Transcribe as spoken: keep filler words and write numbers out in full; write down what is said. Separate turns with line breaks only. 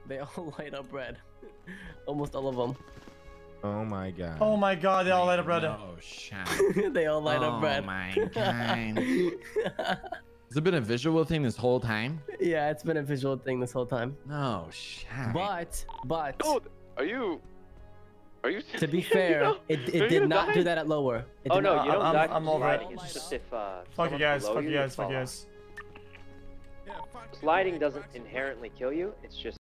They all light up red. Almost all of them.
Oh my god.
Oh my god, they all light up red.
Oh, shit.
They all light
oh
up red.
Oh my god. Has it been a visual thing this whole time?
Yeah, it's been a visual thing this whole time.
No, shit.
But, but.
Oh, are you? Are you?
To be fair, it, it did not
die?
do that at lower. It
Oh
did
no,
not.
you don't
I'm-
die
I'm
from
over it.
sliding. It's just if uh.
Fuck you
someone
guys,
below
fuck you
you,
guys, fuck
fall
you
off.
guys.
Sliding doesn't inherently kill you. It's just